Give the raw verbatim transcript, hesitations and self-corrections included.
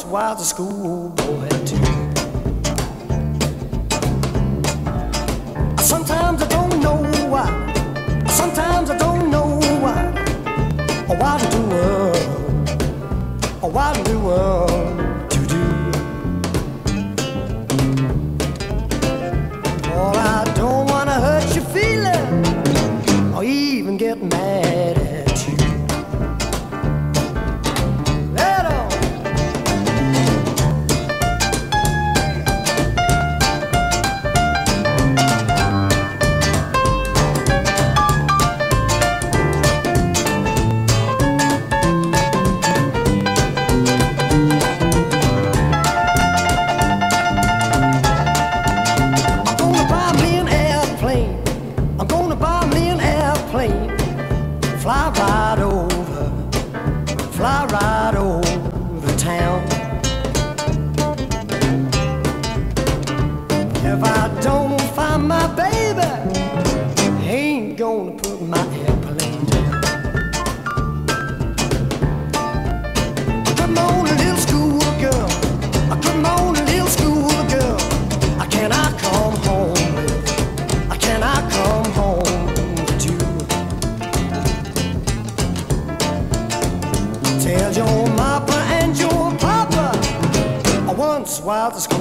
was a schoolboy too. Sometimes I don't know why, sometimes I don't know why, or what in the world, or what in the world to do. Well, I don't wanna hurt your feelings, or even get mad at you. Let on. Fly right over, fly right over town. If I don't find my baby, I ain't gonna put my airplane down. Come on, little schoolgirl, come on, little schoolgirl, can I come home with, can I come home? Tell your mama and your papa I once was a